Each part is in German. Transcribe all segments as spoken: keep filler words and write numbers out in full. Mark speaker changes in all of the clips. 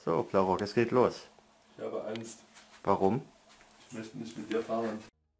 Speaker 1: So, Blaurock, es geht los.
Speaker 2: Ich habe Angst.
Speaker 1: Warum?
Speaker 2: Ich möchte nicht mit dir fahren.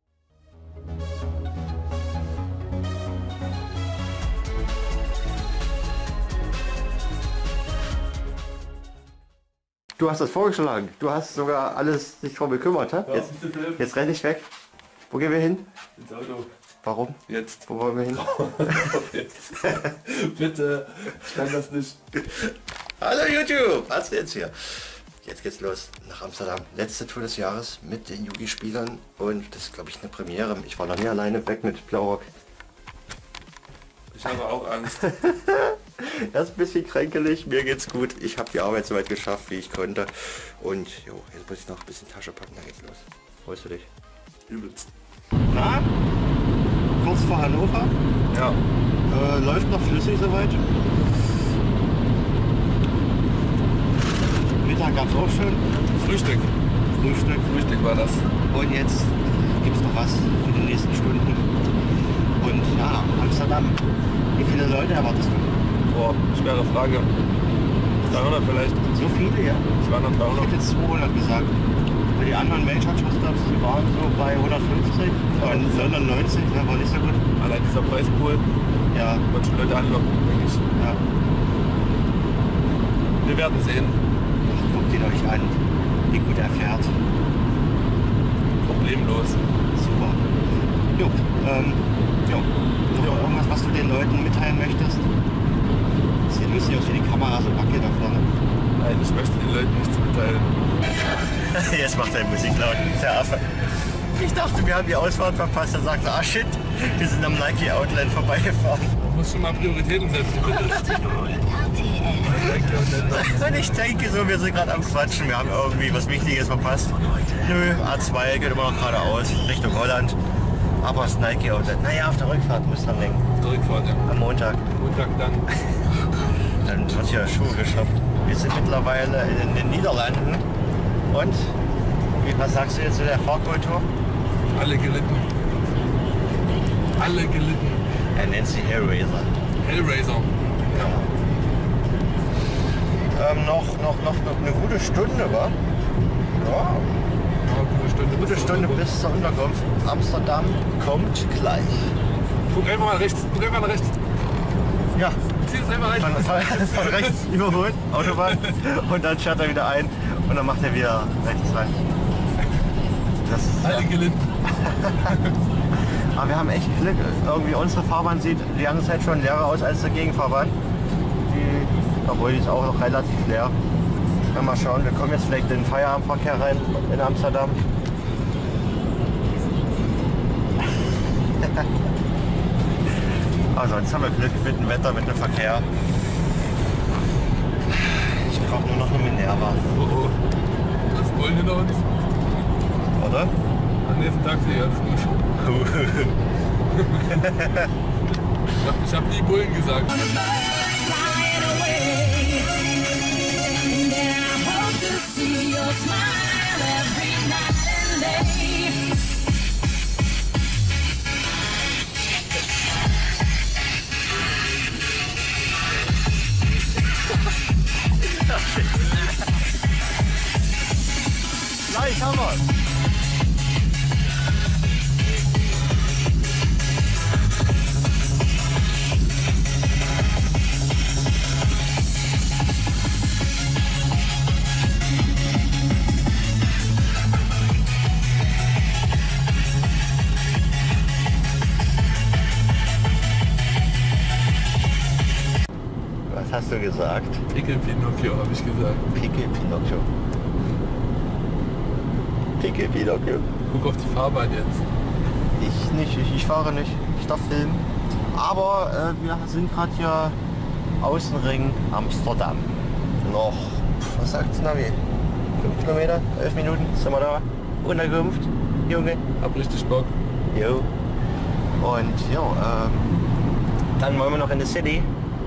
Speaker 1: Du hast das vorgeschlagen. Du hast sogar alles sich drum gekümmert, hä?
Speaker 2: Ja,
Speaker 1: Jetzt,
Speaker 2: bitte.
Speaker 1: jetzt renn ich weg. Wo gehen wir hin?
Speaker 2: Ins Auto.
Speaker 1: Warum?
Speaker 2: Jetzt.
Speaker 1: Wo wollen wir hin?
Speaker 2: Jetzt. Bitte. Ich kann das nicht.
Speaker 1: Hallo YouTube, was jetzt hier? Jetzt geht's los nach Amsterdam. Letzte Tour des Jahres mit den Yugi-Spielern und das ist, glaube ich, eine Premiere. Ich war noch nie alleine weg mit Blaurock.
Speaker 2: Ich habe auch Angst.
Speaker 1: Er ist ein bisschen kränkelig, mir geht's gut. Ich habe die Arbeit so weit geschafft, wie ich konnte. Und jo, jetzt muss ich noch ein bisschen Tasche packen, dann geht's los. Freust du dich?
Speaker 2: Übelst.
Speaker 1: Na? Kurz vor Hannover.
Speaker 2: Ja.
Speaker 1: Äh, läuft noch flüssig soweit. Mittag gab's auch schön.
Speaker 2: Frühstück.
Speaker 1: Frühstück.
Speaker 2: Frühstück war das.
Speaker 1: Und jetzt gibt's noch was für die nächsten Stunden. Und ja, Amsterdam. Wie viele Leute erwartest du?
Speaker 2: Boah, schwere Frage. dreihundert vielleicht.
Speaker 1: So viele, ja?
Speaker 2: Es waren noch
Speaker 1: Ich
Speaker 2: dreihundert.
Speaker 1: hätte jetzt zweihundert gesagt. Für die anderen Menschheitsstops, die waren so bei hundertfünfzig und London neunzig, ne, war nicht so gut.
Speaker 2: Allein dieser Preispool
Speaker 1: Ja,
Speaker 2: wird schon Leute anlocken, denke ich.
Speaker 1: ja.
Speaker 2: Wir werden sehen.
Speaker 1: Guckt ihn euch an, wie gut er fährt.
Speaker 2: Problemlos.
Speaker 1: Super. Jo, ähm, jo. Noch
Speaker 2: Jo.
Speaker 1: irgendwas, was du den Leuten mitteilen möchtest? Sieht lustig aus, wie die Kamera so wackelt da vorne.
Speaker 2: Nein, ich möchte den Leuten nichts mitteilen.
Speaker 1: Jetzt macht er Musik laut, der Affe. Ich dachte, wir haben die Ausfahrt verpasst. Er sagte, ah shit, wir sind am Nike Outland vorbeigefahren.
Speaker 2: Du musst schon mal Prioritäten setzen, bitte.
Speaker 1: Und ich denke so, wir sind gerade am Quatschen, wir haben irgendwie was Wichtiges verpasst. Nö, A zwei geht immer noch geradeaus, Richtung Holland. Aber das Nike Outlet, naja, auf der Rückfahrt muss dann denken.
Speaker 2: Zurückfahren, ja.
Speaker 1: Am Montag.
Speaker 2: Montag dann.
Speaker 1: Dann wird hier Schuhe geshoppt. Wir sind mittlerweile in den Niederlanden. Und, wie, was sagst du jetzt zu der Fahrkultur?
Speaker 2: Alle gelitten. Alle gelitten.
Speaker 1: Er nennt sie Hellraiser.
Speaker 2: Hellraiser.
Speaker 1: Ja. Ähm, noch, noch, noch eine gute Stunde, wa? Ja.
Speaker 2: Ja, gute Stunde.
Speaker 1: Gute Stunde bis zur Unterkunft. Amsterdam kommt gleich.
Speaker 2: Guck einfach mal rechts. Guck einfach mal rechts.
Speaker 1: Ja,
Speaker 2: Zieh es einfach rechts.
Speaker 1: von, von, von rechts überholt, Autobahn. Und dann fährt er wieder ein und dann macht er wieder rechts rein. Das,
Speaker 2: Alle
Speaker 1: ja.
Speaker 2: gelitten.
Speaker 1: Aber wir haben echt Glück. Irgendwie unsere Fahrbahn sieht die ganze Zeit schon leerer aus als die Gegenfahrbahn. Die, obwohl die ist auch noch relativ leer. Mal schauen, wir kommen jetzt vielleicht in den Feierabendverkehr rein in Amsterdam. Aber sonst haben wir Glück mit dem Wetter, mit dem Verkehr. Ich brauche nur noch eine Minerva.
Speaker 2: Oh oh. Das wollen hinter uns.
Speaker 1: Oder?
Speaker 2: Am nächsten Tag sehe ich alles gut. Ich hab, ich hab nie Bullen gesagt.
Speaker 1: Gleich haben wir. Was hast du gesagt?
Speaker 2: Pickel Pinocchio habe ich gesagt.
Speaker 1: Pickel Pinocchio. Pickel Pinocchio.
Speaker 2: Guck auf die Fahrbahn jetzt.
Speaker 1: Ich nicht, ich, ich fahre nicht. Ich darf filmen. Aber äh, wir sind gerade hier Außenring Amsterdam. Noch, was sagt Navi? fünf Kilometer, elf Minuten sind wir da. Unterkunft, Junge.
Speaker 2: Hab richtig Bock.
Speaker 1: Jo. Und jo, ähm, dann wollen wir noch in die City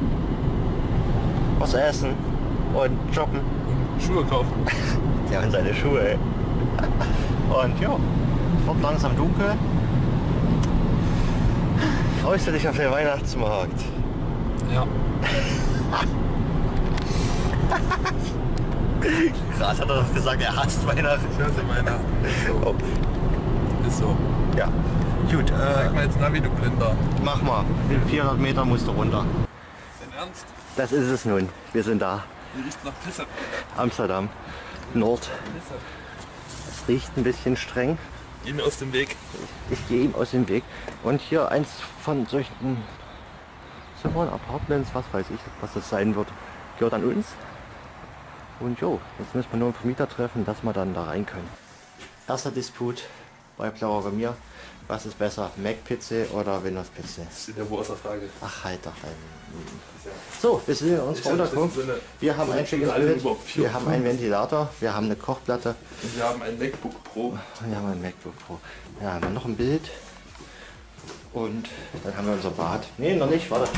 Speaker 1: was essen und shoppen.
Speaker 2: Und Schuhe kaufen.
Speaker 1: Ja, und seine Schuhe. Ey. Und ja, wird langsam dunkel. Freust du dich auf den Weihnachtsmarkt?
Speaker 2: Ja.
Speaker 1: Gerade hat er doch gesagt, er hasst Weihnachten.
Speaker 2: Ich hasse Weihnachten. Ist so.
Speaker 1: Oh.
Speaker 2: Ist so.
Speaker 1: Ja. Gut,
Speaker 2: Sag
Speaker 1: äh,
Speaker 2: mal jetzt Navi, du Blinder.
Speaker 1: mach mal. vierhundert Meter musst du runter.
Speaker 2: Dein Ernst?
Speaker 1: Das ist es nun. Wir sind da.
Speaker 2: Hier riecht's nach Pisse.
Speaker 1: Amsterdam. Nord.
Speaker 2: Pisse.
Speaker 1: Es riecht ein bisschen streng.
Speaker 2: Geh mir aus dem Weg.
Speaker 1: Ich gehe ihm aus dem Weg. Und hier eins von solchen Zimmern, Apartments, was weiß ich, was das sein wird, gehört an uns. Und jo, jetzt müssen wir nur einen Vermieter treffen, dass wir dann da rein können. Erster Disput bei Blauer bei mir. Was ist besser, Mac-P C oder Windows-P C?
Speaker 2: Das ist ja wohl außer Frage.
Speaker 1: Ach, halt doch ein. So, wir sind in unserer Unterkunft. Wir haben ein schickes Bild, wir haben einen Ventilator, wir haben eine Kochplatte.
Speaker 2: Und wir haben ein MacBook Pro.
Speaker 1: Und wir haben ein MacBook Pro. Ja, haben wir noch ein Bild. Und dann haben wir unser Bad. Nee, noch nicht, warte.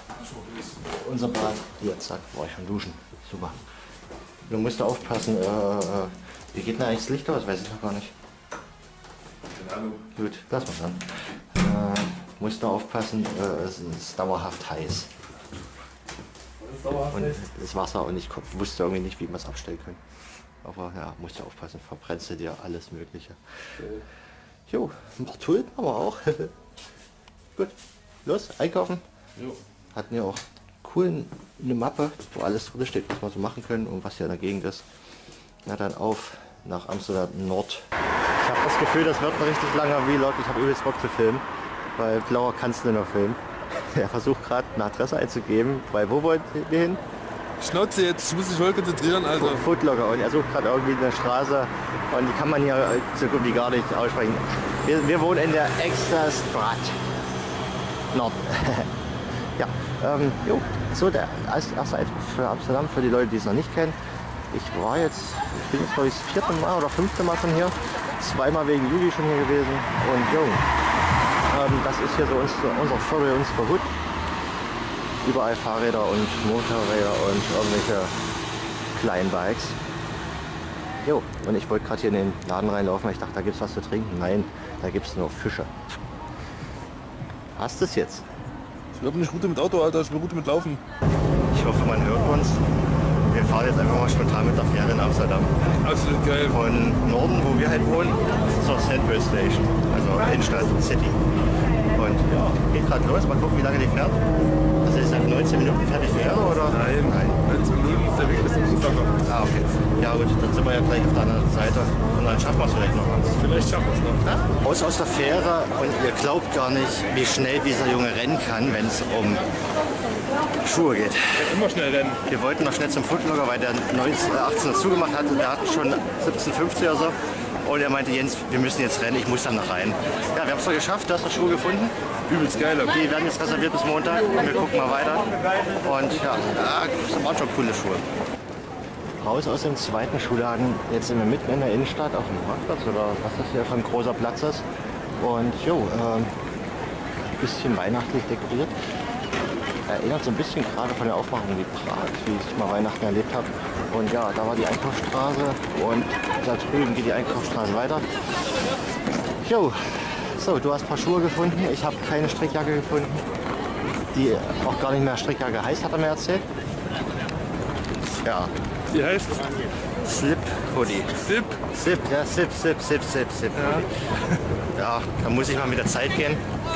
Speaker 1: Unser Bad. Hier, zack, war ich schon duschen. Super. Du musst aufpassen, äh, äh, wie geht denn eigentlich das Licht aus? Weiß ich noch gar nicht.
Speaker 2: Keine Ahnung.
Speaker 1: Gut, lass mal dann. Äh, musst du aufpassen, äh, es ist dauerhaft heiß.
Speaker 2: Das ist dauerhaft
Speaker 1: Und
Speaker 2: heiß.
Speaker 1: das Wasser und ich ko- wusste irgendwie nicht, wie wir es abstellen können. Aber ja, musst du aufpassen, verbrennst du dir alles Mögliche.
Speaker 2: Okay.
Speaker 1: Jo, noch Tulpen aber auch. Gut, los, einkaufen.
Speaker 2: Jo.
Speaker 1: Hatten ja auch cool eine Mappe, wo alles drin steht, was wir so machen können und was hier in der Gegend ist. Na dann auf nach Amsterdam Nord. Ich habe das Gefühl, das wird ein richtig langer Vlog. Ich habe übelst Bock zu filmen, weil Blauer kannst du noch filmen. Er versucht gerade eine Adresse einzugeben, weil wo wollen wir hin?
Speaker 2: Schnauze jetzt, ich muss mich voll konzentrieren, Alter.
Speaker 1: Footlocker, und er sucht gerade irgendwie eine Straße und die kann man hier so gut wie gar nicht aussprechen. Wir, wir wohnen in der Exterstraat Nord. Ja, ähm, jo, so der als erster Eindruck für Amsterdam, für die Leute, die es noch nicht kennen. Ich war jetzt, ich bin jetzt glaube ich das vierte Mal oder fünfte Mal schon hier, zweimal wegen Juli schon hier gewesen und jo, ähm, das ist hier so unser, unser Viertel, unsere Hut. Überall Fahrräder und Motorräder und irgendwelche kleinen Bikes. Jo, und ich wollte gerade hier in den Laden reinlaufen, weil ich dachte, da gibt es was zu trinken. Nein, da gibt es nur Fische. Hast du es jetzt?
Speaker 2: Ich glaube nicht Route mit Auto, Alter, ich will Route mit Laufen.
Speaker 1: Ich hoffe, man hört uns. Wir fahren jetzt einfach mal spontan mit der Fähre in Amsterdam.
Speaker 2: Absolut geil.
Speaker 1: Von Norden, wo wir halt wohnen, zur Central Station, also Innenstadt City. Und ja, geht gerade los, mal gucken, wie lange die fährt. Also ist halt neunzehn Minuten fertig Fähre, oder?
Speaker 2: Nein,
Speaker 1: Nein.
Speaker 2: neunzehn Minuten ist der Weg bis zum Fußball.
Speaker 1: Ah, okay. Ja gut, dann sind wir ja gleich auf der anderen Seite. Und dann schaffen wir es vielleicht noch was.
Speaker 2: Vielleicht schaffen wir es noch.
Speaker 1: Ja? Aus, aus der Fähre, und ihr glaubt gar nicht, wie schnell dieser Junge rennen kann, wenn es um Schuhe geht.
Speaker 2: Immer schnell rennen.
Speaker 1: Wir wollten noch schnell zum Footlocker, weil der neunzehn, achtzehn zugemacht hat. Der hat schon siebzehn fünfzig oder so. Und er meinte, Jens, wir müssen jetzt rennen, ich muss dann noch rein. Ja, wir haben es doch geschafft, du hast noch Schuhe gefunden.
Speaker 2: Übelst geil. Okay.
Speaker 1: Die werden jetzt reserviert bis Montag und wir gucken mal weiter. Und ja, das waren schon coole Schuhe. Raus aus dem zweiten Schuhladen, jetzt sind wir mitten in der Innenstadt auf dem Marktplatz oder was das hier für ein großer Platz ist. Und jo, ähm, bisschen weihnachtlich dekoriert. Erinnert so ein bisschen gerade von der Aufmachung wie Prag, wie ich mal Weihnachten erlebt habe. Und ja, da war die Einkaufsstraße und da drüben geht die Einkaufsstraße weiter. Jo, so, du hast ein paar Schuhe gefunden. Ich habe keine Strickjacke gefunden, die auch gar nicht mehr Strickjacke heißt, hat er mir erzählt. Ja,
Speaker 2: Die heißt
Speaker 1: Slip Hoodie.
Speaker 2: Zip.
Speaker 1: Slip, ja, Slip, Slip, Slip, Slip, Slip Hoodie. Ja, da muss ich mal mit der Zeit gehen.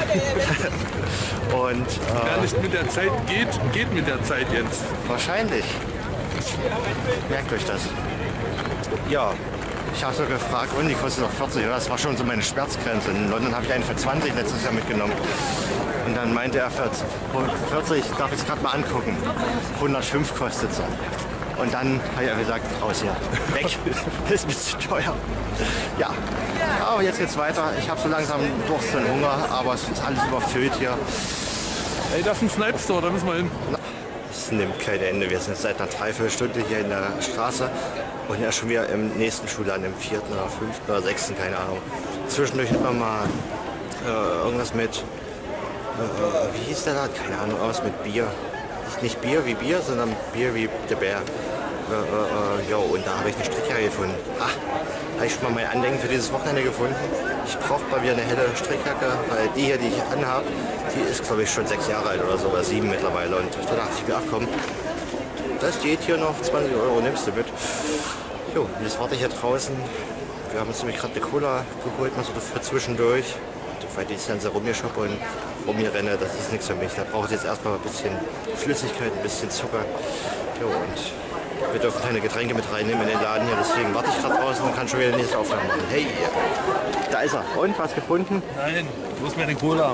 Speaker 1: Und
Speaker 2: Wer
Speaker 1: äh,
Speaker 2: nicht mit der Zeit geht, geht mit der Zeit jetzt.
Speaker 1: wahrscheinlich. Merkt euch das. Ja, ich habe so gefragt, und die kostet noch vierzig, oder? Das war schon so meine Schmerzgrenze. In London habe ich einen für zwanzig letztes Jahr mitgenommen. Und dann meinte er, vierzig, vierzig darf ich es gerade mal angucken. hundertfünf kostet sie. Und dann habe ich gesagt, raus hier, weg, das ist ein bisschen teuer. Ja, aber jetzt geht's weiter. Ich habe so langsam Durst und Hunger, aber es ist alles überfüllt hier.
Speaker 2: Ey, das ist ein Snipe Store, da müssen wir hin.
Speaker 1: Es nimmt kein Ende. Wir sind seit einer Dreiviertelstunde hier in der Straße und ja schon wieder im nächsten Schulladen, im vierten oder fünften oder sechsten, keine Ahnung. Zwischendurch immer mal äh, irgendwas mit, äh, wie hieß der da? Keine Ahnung, irgendwas mit Bier. Nicht Bier wie Bier, sondern Bier wie der Bär. Äh, äh, jo, und da habe ich eine Strickjacke gefunden. Ah, habe ich schon mal mein Andenken für dieses Wochenende gefunden. Ich brauche bei mir eine helle Strickjacke, weil die hier, die ich anhabe, die ist glaube ich schon sechs Jahre alt oder so, oder sieben mittlerweile. Und da dachte ich mir, ach komm, das geht hier noch, zwanzig Euro nimmst du mit. Jo, jetzt warte ich hier draußen. Wir haben uns nämlich gerade eine Cola geholt, mal so für zwischendurch. Weil ich ganze Rummi-Shoppe und Rummi-Renne, das ist nichts für mich. Da braucht es jetzt erstmal ein bisschen Flüssigkeit, ein bisschen Zucker. Jo, und wir dürfen keine Getränke mit reinnehmen in den Laden hier, deswegen warte ich gerade draußen und kann schon wieder die nächste Aufnahme machen. Hey, da ist er. Und, was gefunden?
Speaker 2: Nein, wo ist meine Cola?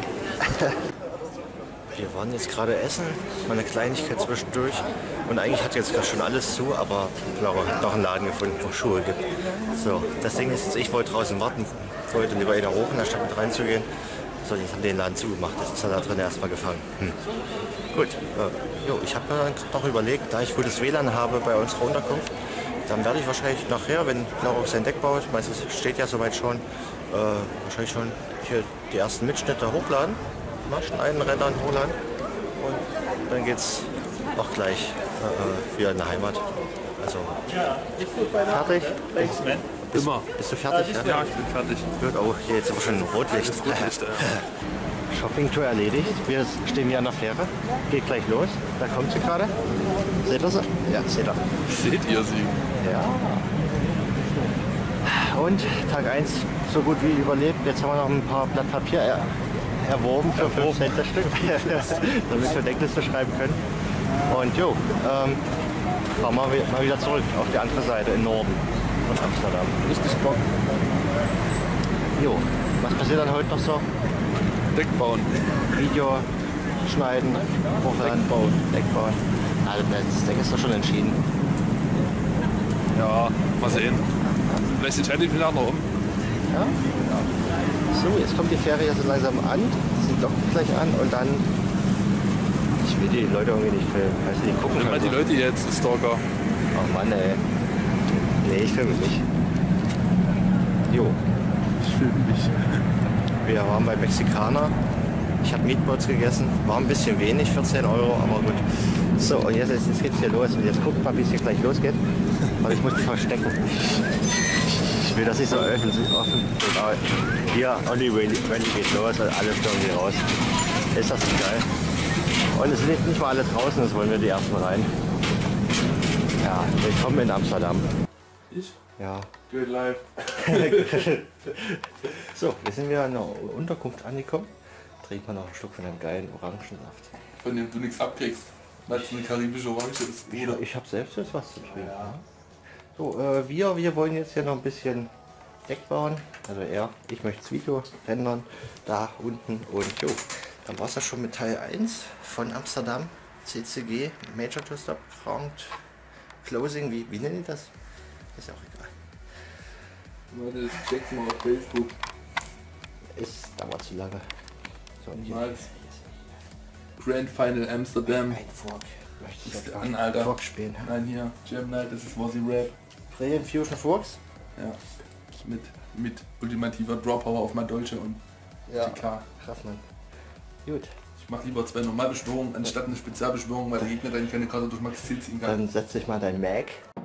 Speaker 1: Wir waren jetzt gerade essen, mal eine Kleinigkeit zwischendurch. Und eigentlich hat jetzt gerade schon alles zu, aber Laura hat noch einen Laden gefunden, wo es Schuhe gibt. So, das Ding ist, ich wollte draußen warten, wollte lieber wieder hoch, anstatt mit reinzugehen. So, jetzt haben die den Laden zugemacht, das ist ja da drin erstmal gefangen. Hm. Gut, äh, jo, ich habe mir noch überlegt, da ich gutes W L A N habe bei unserer Unterkunft, dann werde ich wahrscheinlich nachher, wenn Laura sein Deck baut, meistens steht ja soweit schon, äh, wahrscheinlich schon hier die ersten Mitschnitte hochladen. Mal schneiden, rendern, hochladen und dann geht's auch gleich äh, wieder in der Heimat. Also fertig?
Speaker 2: Thanks, man.
Speaker 1: Bist,
Speaker 2: Immer.
Speaker 1: Bist du fertig? Ja,
Speaker 2: Ja, ich bin fertig.
Speaker 1: Wird auch hier jetzt aber schon Rotlicht.
Speaker 2: Rotlicht, ja.
Speaker 1: Shoppingtour erledigt. Wir stehen hier an der Fähre. Geht gleich los. Da kommt sie gerade. Seht ihr sie? Ja, seht ihr.
Speaker 2: Seht ihr sie?
Speaker 1: Ja. Und Tag eins so gut wie überlebt. Jetzt haben wir noch ein paar Blatt Papier er erworben für fünf Cent das Stück, damit wir Deckliste schreiben können. Und jo, ähm, fahren wir mal wieder zurück auf die andere Seite in Norden von Amsterdam.
Speaker 2: Richtig Bock.
Speaker 1: Jo, was passiert dann heute noch so?
Speaker 2: Deck bauen.
Speaker 1: Video schneiden, hochladen,
Speaker 2: Deck bauen.
Speaker 1: Deck bauen. Also das Deck ist doch schon entschieden.
Speaker 2: Ja, mal sehen. Vielleicht entscheide ich mich nachher noch um.
Speaker 1: Ja? So, jetzt kommt die Fähre hier so langsam an. Sie dockt gleich an und dann. Ich will die Leute irgendwie nicht filmen. Weißt du, die gucken
Speaker 2: Nimm
Speaker 1: schon
Speaker 2: mal die
Speaker 1: so.
Speaker 2: Leute jetzt, Stalker.
Speaker 1: Oh Mann, ey. Nee, ich filme nicht. Jo,
Speaker 2: Ich filme mich.
Speaker 1: wir waren bei Mexikaner. Ich habe Meatballs gegessen. War ein bisschen wenig, vierzehn Euro, aber gut. So, und jetzt, jetzt geht's hier los. Und jetzt guckt mal, wie es hier gleich losgeht. Aber ich muss mich verstecken. Ich will das nicht so öffentlich offen. Genau. Hier, Only Rally geht los und alle stürmen hier raus. Ist das nicht geil? Und es sind nicht mal alle draußen, das wollen wir die ersten rein. Ja, willkommen in Amsterdam.
Speaker 2: Ich?
Speaker 1: Ja.
Speaker 2: Good life.
Speaker 1: So, wir sind wieder in der Unterkunft angekommen. Trinken wir noch einen Schluck von dem geilen Orangensaft.
Speaker 2: Von dem du nichts abkriegst. Weil es eine karibische Orange ist.
Speaker 1: Ich, ich habe selbst jetzt was zu trinken. Ja. So, äh, wir, wir wollen jetzt hier noch ein bisschen Deck bauen. Also er, ich möchte das Video rendern. Da unten und jo. Dann war es ja schon mit Teil eins von Amsterdam. C C G, Major to Stop, Ground Closing, wie, wie nennen die das? Ist ja auch egal.
Speaker 2: Leute, das checkt mal auf Facebook.
Speaker 1: Es dauert zu lange. So, und hier.
Speaker 2: Niemals. Grand Final Amsterdam.
Speaker 1: Ein Fork. Möchtest
Speaker 2: Ist
Speaker 1: du
Speaker 2: an, Alter.
Speaker 1: Fork spielen?
Speaker 2: Nein, hier. Jam Night, das ist Wozzy Rap.
Speaker 1: Brilliant Fusion Forks?
Speaker 2: Ja. Mit, mit ultimativer Draw Power auf mein Dolce und
Speaker 1: Ja.
Speaker 2: T K.
Speaker 1: Krass, Mann. Gut.
Speaker 2: Ich mache lieber zwei Normalbeschwörungen anstatt eine Spezialbeschwörung, weil der Gegner dann keine Karte durch Max Ziel ziehen kann.
Speaker 1: Dann setz dich mal dein Mac